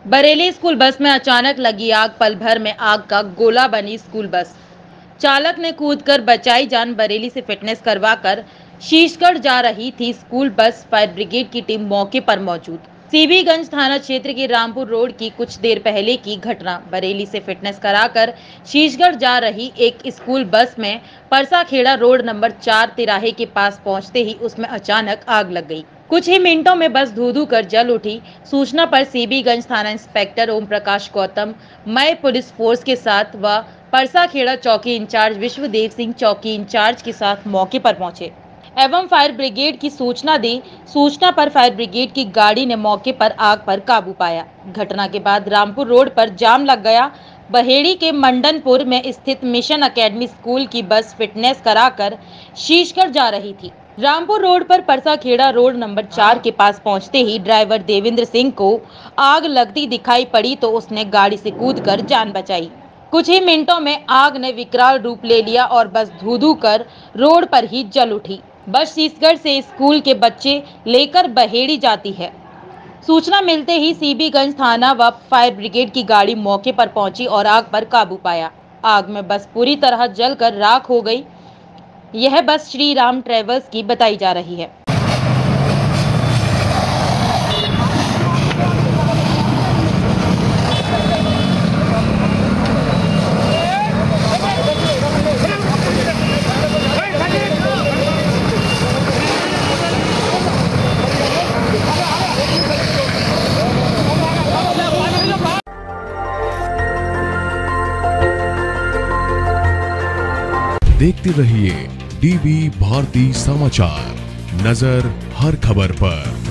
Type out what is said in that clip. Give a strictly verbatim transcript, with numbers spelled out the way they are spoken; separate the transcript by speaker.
Speaker 1: Bareilly school bus में अचानक लगी आग। पल भर में आग का गोला बनी स्कूल बस। चालक ने कूदकर बचाई जान। बरेली से फिटनेस करवाकर शीशगढ़ जा रही थी स्कूल बस। फायर ब्रिगेड की टीम मौके पर मौजूद। सीबीगंज थाना क्षेत्र के रामपुर रोड की कुछ देर पहले की घटना। बरेली से फिटनेस कराकर शीशगढ़ जा रही एक स्कूल बस में परसाखेड़ा रोड नंबर चार तिराहे के पास पहुंचते ही उसमें अचानक आग लग गई। कुछ ही मिनटों में बस धू धू कर जल उठी। सूचना पर सीबीगंज थाना इंस्पेक्टर ओम प्रकाश गौतम मय पुलिस फोर्स के साथ व परसाखेड़ा चौकी इंचार्ज विश्वदेव सिंह चौकी इंचार्ज के साथ मौके पर पहुंचे एवं फायर ब्रिगेड की सूचना दी। सूचना पर फायर ब्रिगेड की गाड़ी ने मौके पर आग पर काबू पाया। घटना के बाद रामपुर रोड पर जाम लग गया। बहेड़ी के मंडनपुर में स्थित मिशन एकेडमी स्कूल की बस फिटनेस कराकर शीशगढ़ जा रही थी। रामपुर रोड पर परसाखेड़ा रोड नंबर चार के पास पहुंचते ही ड्राइवर देवेंद्र सिंह को आग लगती दिखाई पड़ी तो उसने गाड़ी से कूदकर जान बचाई। कुछ ही मिनटों में आग ने विकराल रूप ले लिया और बस धू धू कर रोड पर ही जल उठी। बस शीशगढ़ से स्कूल के बच्चे लेकर बहेड़ी जाती है। सूचना मिलते ही सीबीगंज थाना व फायर ब्रिगेड की गाड़ी मौके पर पहुंची और आग पर काबू पाया। आग में बस पूरी तरह जलकर राख हो गई। यह बस श्री राम ट्रेवल्स की बताई जा रही है।
Speaker 2: देखते रहिए डीवी भारती समाचार, नजर हर खबर पर।